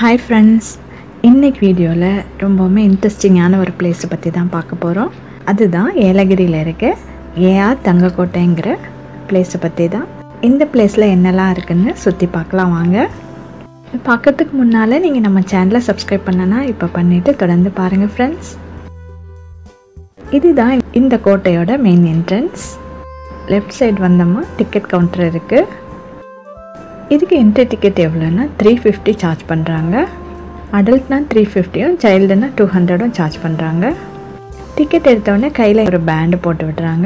Hi friends, இன்னைக்கு வீடியோல ரொம்பவே இன்ட்ரஸ்டிங்கான ஒரு பிளேஸ் பத்தி தான் பார்க்க போறோம். அதுதான் ஏலகிரியில இருக்க ஏஆர் தங்கக்கோட்டைங்கிற பிளேஸ் பத்தி தான். இந்த பிளேஸ்ல என்னெல்லாம் இருக்குன்னு சுத்தி பார்க்கலாம் வாங்க. பார்க்கிறதுக்கு முன்னால நீங்க நம்ம சேனலை சப்ஸ்கிரைப் பண்ணனா இப்ப பண்ணிட்டு தொடர்ந்து பாருங்க friends. இதுதான் இந்த கோட்டையோட மெயின் என்ட்ரன்ஸ். லெஃப்ட் சைடு வந்தோமா டிக்கெட் கவுண்டர் இருக்கு. இதுக்கு என்ட்ரி டிக்கெட் எவ்வளோன்னா 350 சார்ஜ் பண்ணுறாங்க. அடல்ட்னா 350ம் சைல்டுனா 200ம் சார்ஜ் பண்ணுறாங்க. டிக்கெட் எடுத்தோடனே கையில் ஒரு பேண்டு போட்டு விடுறாங்க.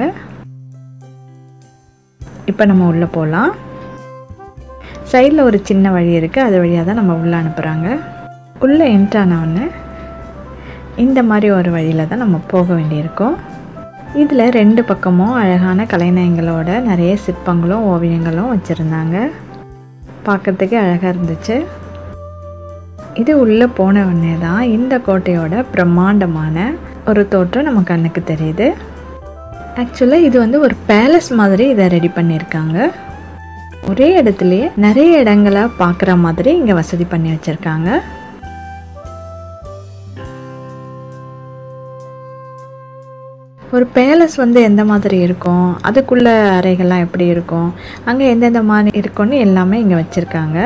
இப்போ நம்ம உள்ளே போகலாம். சைடில் ஒரு சின்ன வழி இருக்குது, அது வழியாக தான் நம்ம உள்ளே அனுப்புகிறாங்க. உள்ளே என்ட்ரானவுடனே இந்த மாதிரி ஒரு வழியில் தான் நம்ம போக வேண்டியிருக்கோம். இதில் ரெண்டு பக்கமும் அழகான கலைநயங்களோட நிறைய சிற்பங்களும் ஓவியங்களும் வச்சுருந்தாங்க. பார்க்கறதுக்கு அழகாக இருந்துச்சு. இது உள்ளே போன உடனே தான் இந்த கோட்டையோட பிரம்மாண்டமான ஒரு தோற்றம் நம்ம கண்ணுக்கு தெரியுது. ஆக்சுவலாக இது வந்து ஒரு பேலஸ் மாதிரி இதை ரெடி பண்ணியிருக்காங்க. ஒரே இடத்துலையே நிறைய இடங்களை பார்க்குற மாதிரி இங்கே வசதி பண்ணி வச்சுருக்காங்க. ஒரு பேலஸ் வந்து எந்த மாதிரி இருக்கும், அதுக்குள்ள அறைகள்லாம் எப்படி இருக்கும், அங்கே எந்தெந்த மாதிரி இருக்கும்னு எல்லாமே இங்கே வச்சுருக்காங்க.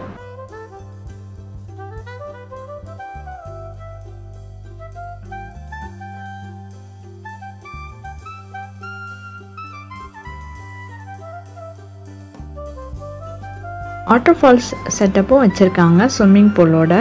வாட்டர் ஃபால்ஸ் செட்டப்பும் வச்சுருக்காங்க. ஸ்விம்மிங் பூலோட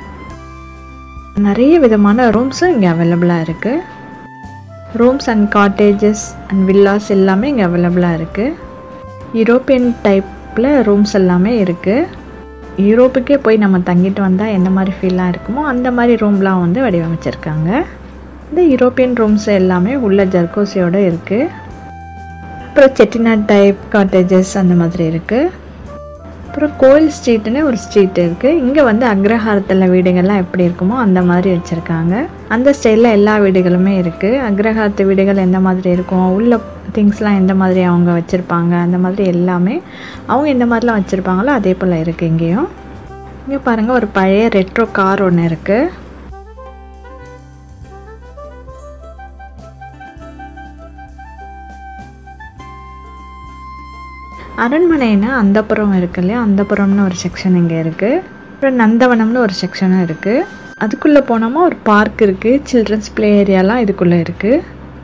நிறைய விதமான ரூம்ஸும் இங்கே அவைலபிளாக இருக்குது. Rooms and cottages and villas எல்லாமே இங்கே அவைலபிளாக இருக்குது. யூரோப்பியன் டைப்பில் ரூம்ஸ் எல்லாமே இருக்குது. யூரோப்புக்கே போய் நம்ம தங்கிட்டு வந்தால் எந்த மாதிரி ஃபீலாக இருக்குமோ அந்த மாதிரி ரூம்லாம் வந்து வடிவமைச்சிருக்காங்க. இந்த யூரோப்பியன் ரூம்ஸ் எல்லாமே உள்ள ஜர்கோசியோடு இருக்குது. அப்புறம் செட்டிநாட் டைப் காட்டேஜஸ் அந்த மாதிரி இருக்குது. அப்புறம் கோயில் ஸ்ட்ரீட்னு ஒரு ஸ்ட்ரீட் இருக்குது. இங்கே வந்து அக்ரஹாரத்தில் வீடுகள்லாம் எப்படி இருக்குமோ அந்த மாதிரி வச்சுருக்காங்க. அந்த ஸ்டைலில் எல்லா வீடுகளுமே இருக்குது. அக்ரஹாரத்து வீடுகள் எந்த மாதிரி இருக்கும், உள்ள திங்ஸ்லாம் எந்த மாதிரி அவங்க வச்சுருப்பாங்க, அந்த மாதிரி எல்லாமே அவங்க எந்த மாதிரிலாம் வச்சுருப்பாங்களோ அதே போல் இருக்குது. இங்கேயும் இங்கே பாருங்கள், ஒரு பழைய ரெட்ரோ கார் ஒன்று இருக்குது. அரண்மனைன்னா அந்தப்புறம் இருக்கு இல்லையா, அந்தப்புறம்னு ஒரு செக்ஷன் இங்கே இருக்குது. அப்புறம் நந்தவனம்னு ஒரு செக்ஷனும் இருக்குது. அதுக்குள்ளே போனோமா ஒரு பார்க் இருக்குது. சில்ட்ரன்ஸ் ப்ளே ஏரியாலாம் இதுக்குள்ளே இருக்குது.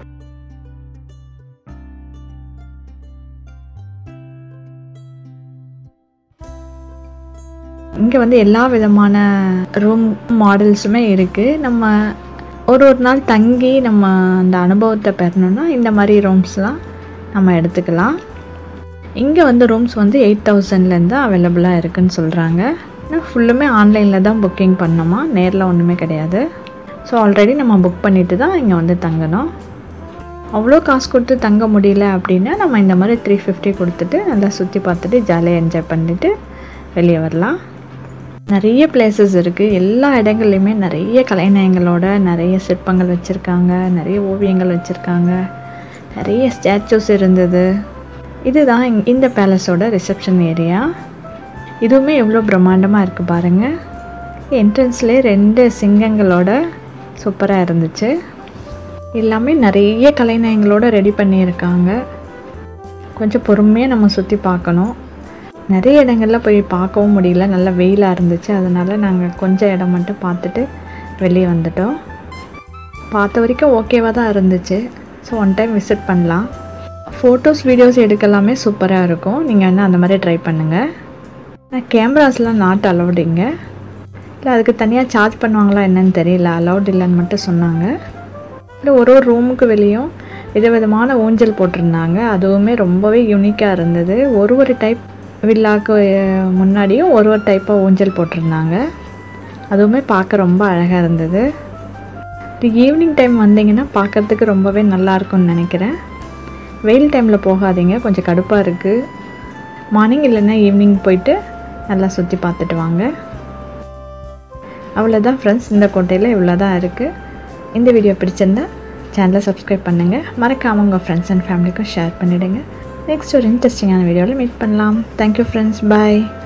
இங்கே வந்து எல்லா விதமான ரூம் மாடல்ஸுமே இருக்குது. நம்ம ஒரு நாள் தங்கி நம்ம அந்த அனுபவத்தை பெறணுன்னா இந்த மாதிரி ரூம்ஸ்லாம் நம்ம எடுத்துக்கலாம். இங்கே வந்து ரூம்ஸ் வந்து 8000லேருந்து அவைலபிளாக இருக்குதுன்னு சொல்கிறாங்க. ஆனால் ஃபுல்லுமே ஆன்லைனில் தான் புக்கிங் பண்ணோமா, நேரில் ஒன்றுமே கிடையாது. ஸோ ஆல்ரெடி நம்ம புக் பண்ணிவிட்டு தான் இங்கே வந்து தங்கணும். அவ்வளோ காசு கொடுத்து தங்க முடியல அப்படின்னா நம்ம இந்த மாதிரி 350 கொடுத்துட்டு நல்லா சுற்றி பார்த்துட்டு ஜாலியாக என்ஜாய் பண்ணிவிட்டு வெளியே வரலாம். நிறைய பிளேசஸ் இருக்குது. எல்லா இடங்கள்லையுமே நிறைய கலைநயங்களோட நிறைய சிற்பங்கள் வச்சுருக்காங்க, நிறைய ஓவியங்கள் வச்சுருக்காங்க, நிறைய ஸ்டாச்சூஸ் இருந்தது. இதுதான் இந்த பேலஸோட ரிசப்ஷன் ஏரியா. இதுவுமே எவ்வளோ பிரம்மாண்டமாக இருக்குது பாருங்கள். என்ட்ரன்ஸ்லேயே 2 சிங்கங்களோட சூப்பராக இருந்துச்சு. எல்லாமே நிறைய கலைநயங்களோட ரெடி பண்ணியிருக்காங்க. கொஞ்சம் பொறுமையாக நம்ம சுற்றி பார்க்கணும். நிறைய இடங்களில் போய் பார்க்கவும் முடியல, நல்லா வெயிலாக இருந்துச்சு. அதனால் நாங்கள் கொஞ்சம் இடம் மட்டும் பார்த்துட்டு வெளியே வந்துட்டோம். பார்த்த வரைக்கும் ஓகேவாக தான் இருந்துச்சு. ஸோ ஒன் டைம் விசிட் பண்ணலாம். ஃபோட்டோஸ் வீடியோஸ் எடுக்கலாமே சூப்பராக இருக்கும். நீங்கள் வேணால் அந்த மாதிரி ட்ரை பண்ணுங்கள். ஆனால் கேமராஸ்லாம் நாட் அலௌடுங்க. இல்லை அதுக்கு தனியாக சார்ஜ் பண்ணுவாங்களா என்னன்னு தெரியல, அலௌட் இல்லைன்னு மட்டும் சொன்னாங்க. இல்லை ஒரு ரூமுக்கு வெளியும் விதவிதமான ஊஞ்சல் போட்டிருந்தாங்க. அதுவுமே ரொம்பவே யூனிக்காக இருந்தது. ஒரு டைப் வில்லாக்கு முன்னாடியும் ஒரு டைப்பாக ஊஞ்சல் போட்டிருந்தாங்க. அதுவுமே பார்க்க ரொம்ப அழகாக இருந்தது. இது ஈவினிங் டைம் வந்தீங்கன்னா பார்க்குறதுக்கு ரொம்பவே நல்லாயிருக்கும்னு நினைக்கிறேன். வெயில் டைமில் போகாதீங்க, கொஞ்சம் கடுப்பாக இருக்குது. மார்னிங் இல்லைன்னா ஈவினிங் போயிட்டு நல்லா சுற்றி பார்த்துட்டு வாங்க. அவ்வளோதான் ஃப்ரெண்ட்ஸ், இந்த கோட்டையில் இவ்வளோ தான் இருக்குது. இந்த வீடியோ பிடிச்சிருந்தா சேனலை சப்ஸ்கிரைப் பண்ணுங்கள். மறக்காமல் உங்கள் ஃப்ரெண்ட்ஸ் அண்ட் ஃபேமிலிக்கும் ஷேர் பண்ணிவிடுங்க. நெக்ஸ்ட் ஒரு இன்ட்ரெஸ்டிங்கான வீடியோவில் மீட் பண்ணலாம். தேங்க்யூ ஃப்ரெண்ட்ஸ், பாய்.